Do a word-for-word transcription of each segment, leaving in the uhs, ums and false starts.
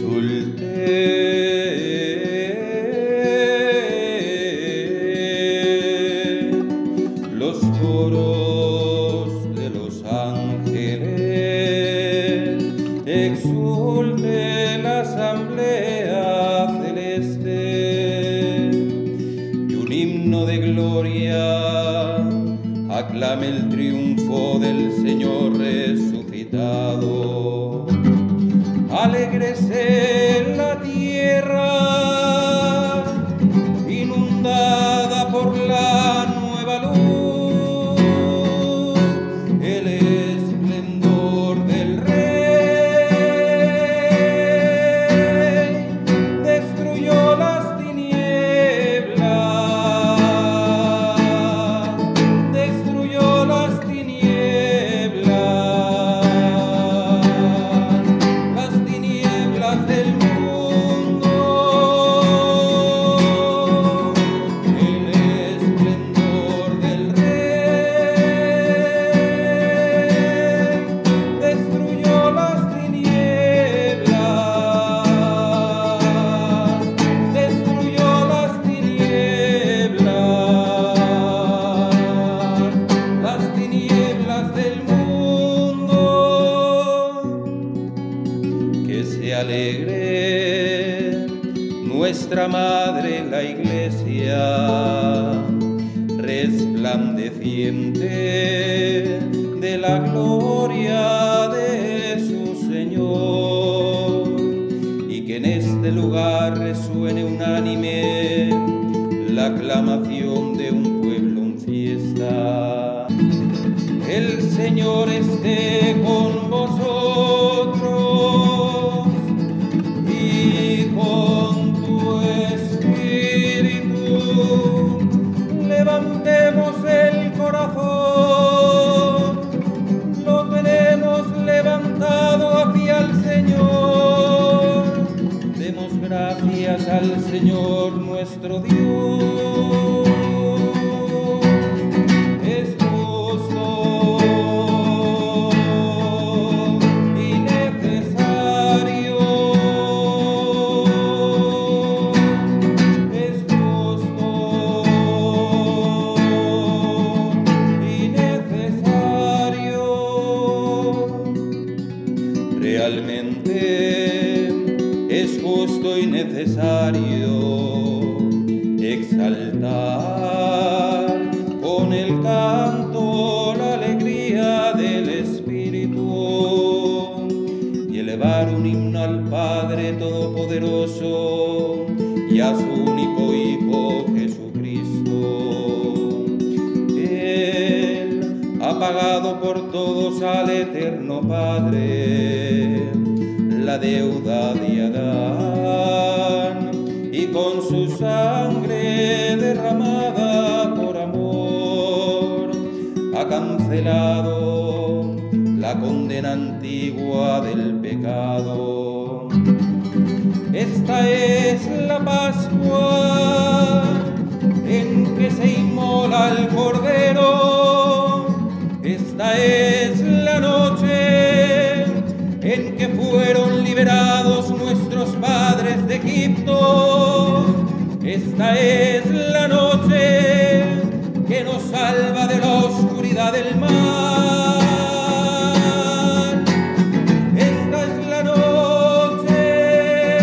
exulte los coros de los ángeles, exulte la asamblea celeste, y un himno de gloria aclame el triunfo del Señor resucitado. Alégrese la tierra, inundada por la nueva luz, el esplendor del Rey destruyó las tinieblas, destruyó las tinieblas. Del mundo, el esplendor del Rey destruyó las tinieblas, destruyó las tinieblas, las tinieblas del mundo. Que se alegre nuestra madre la Iglesia, resplandeciente de la gloria de su Señor, y que en este lugar resuene unánime la aclamación de un pueblo en fiesta. El Señor esté con vosotros y con tu espíritu. Levantemos el corazón, lo tenemos levantado hacia el Señor. Demos gracias al Señor nuestro Dios. Es justo y necesario, es justo y necesario. Realmente es justo y necesario exaltar con el canto la alegría del Espíritu y elevar un himno al Padre Todopoderoso y a su único Hijo Jesucristo. Él ha pagado por todos al eterno Padre la deuda de Adán, y con su sangre derramada por amor ha cancelado la condena antigua del pecado. Esta es la Pascua en que se inmola el Cordero. Esta es la noche en que fueron liberados nuestros padres de Egipto. Esta es la noche que nos salva de la oscuridad del mal. Esta es la noche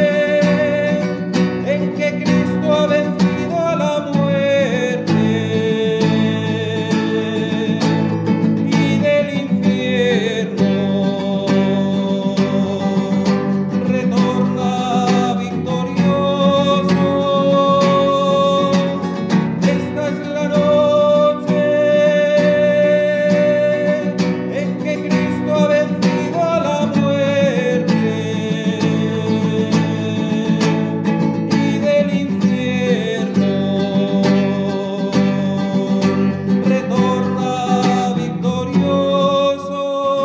en que Cristo ha vencido a la muerte y del infierno retorna victorioso. Esta es la noche en que Cristo ha vencido a la muerte y del infierno retorna victorioso.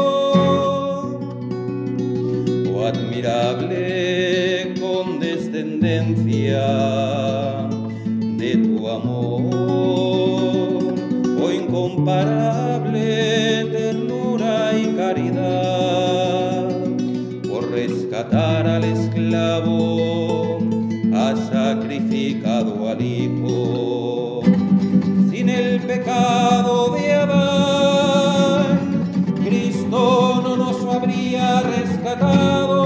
Oh admirable condescendencia de tu amor, oh incomparable ternura y caridad, por rescatar al esclavo pecado de Adán, Cristo no nos habría rescatado.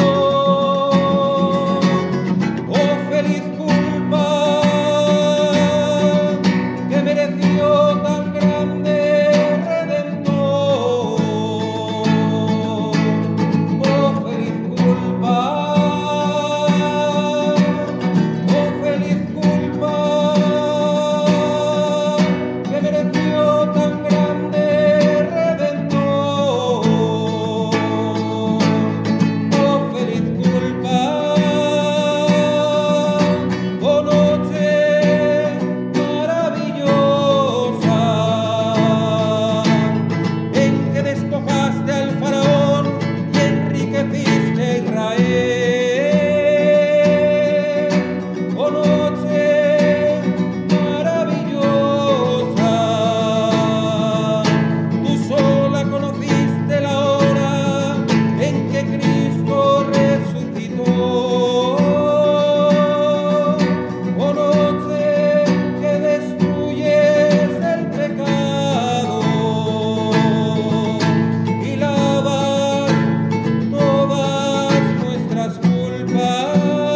Oh feliz culpa que mereció tan grande Redentor. Oh feliz culpa, oh feliz culpa que mereció tan grande Redentor. Oh feliz culpa, oh noche maravillosa en que despojaste al faraón y enriqueciste a Israel. Oh noche maravillosa, tú sola conociste la hora en que Cristo resucitó. Oh noche que destruyes el pecado y lavas todas nuestras culpas.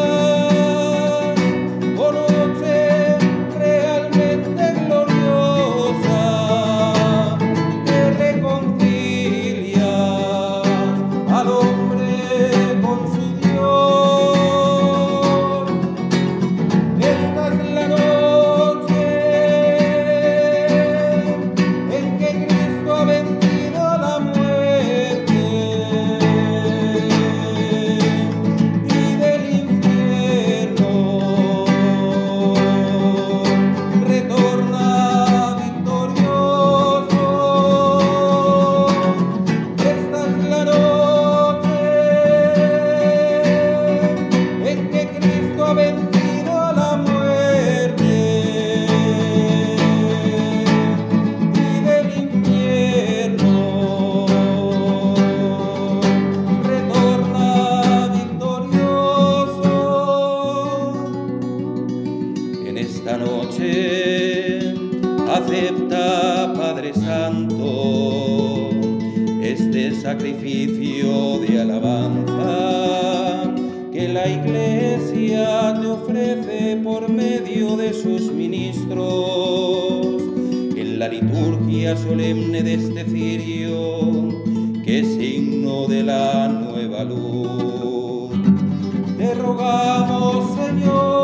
Oh noche realmente gloriosa que reconcilia al hombre con su Dios. Esta es la noche en que Cristo ha vencido la muerte y del infierno retorna victorioso. Esta es la noche en que Cristo ha vencido a la muerte y del infierno retorna victorioso. En esta noche acepta, Padre Santo, este sacrificio de alabanza que la Iglesia te ofrece por medio de sus ministros en la liturgia solemne de este cirio, que es signo de la nueva luz. Te rogamos, Señor,